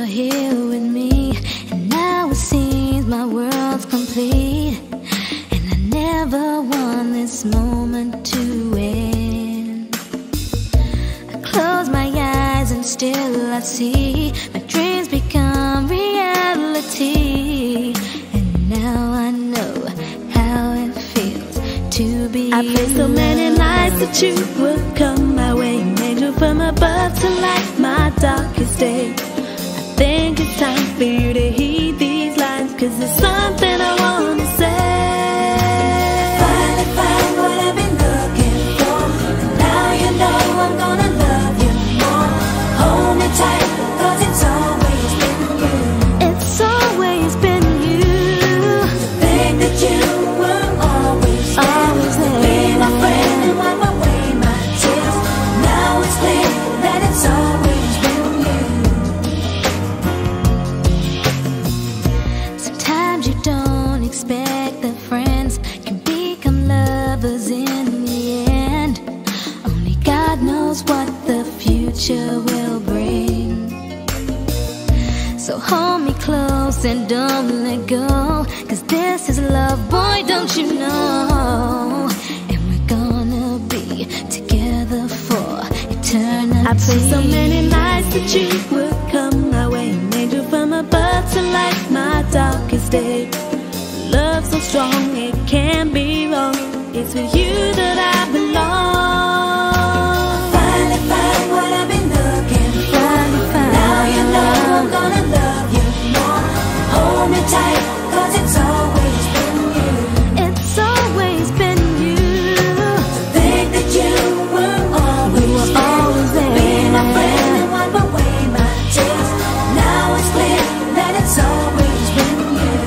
you're here with me, and now it seems my world's complete, and I never want this moment to end. I close my eyes and still I see my dreams become reality, and now I know how it feels to be I prayed so many nights that you would come my way, an angel from above to light my darkest day. I think it's time for you to heed these lines, 'cause there's something I wanna say. Finally found what I've been looking for, and now you know I'm gonna love you more. Hold me tight, 'cause it's always been you. It's always been you. To think that you were always there, be my friend and wipe away my tears. Now it's clear that it's always been you. Sometimes you don't expect that friends can become lovers in the end. Only God knows what the future will bring. So hold me close and don't let go, 'cause this is love, boy, don't you know? And we're gonna be together for eternity. I prayed so many nights that you would come my way, an angel from above to light my darkest day. Love so strong, it can't be wrong. It's with you that I belong. Finally found what I've been looking for. Now you know I'm gonna love you more. Hold me tight, 'cause it's always been you. It's always been you. To think that you were always there, be my friend and wipe away my tears. Now it's clear that it's always been you.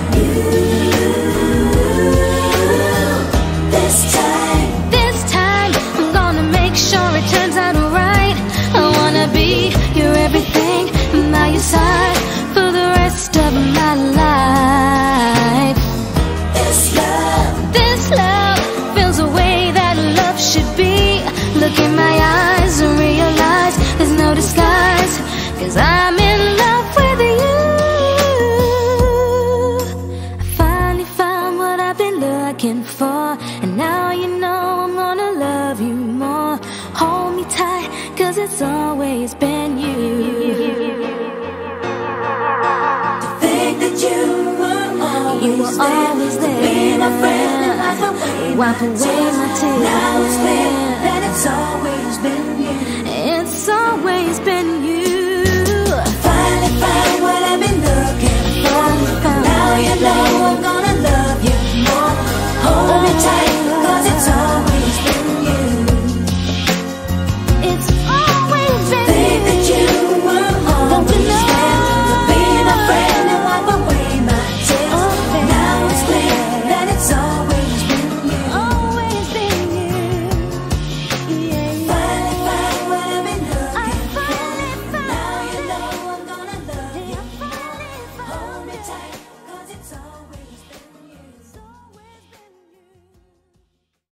This time, I'm gonna make sure it turns out right. I wanna be your everything, by your side for the rest of my life. This love feels the way that love should be. Look in my eyes and realize there's no disguise, 'cause I'm in love with you. I finally found what I've been looking for, and now you know I'm gonna love you more. Hold me tight, 'cause it's always been you. To think that you were always there, be my friend and wipe away my tears. Now it's clear that it's always been you. It's always been you.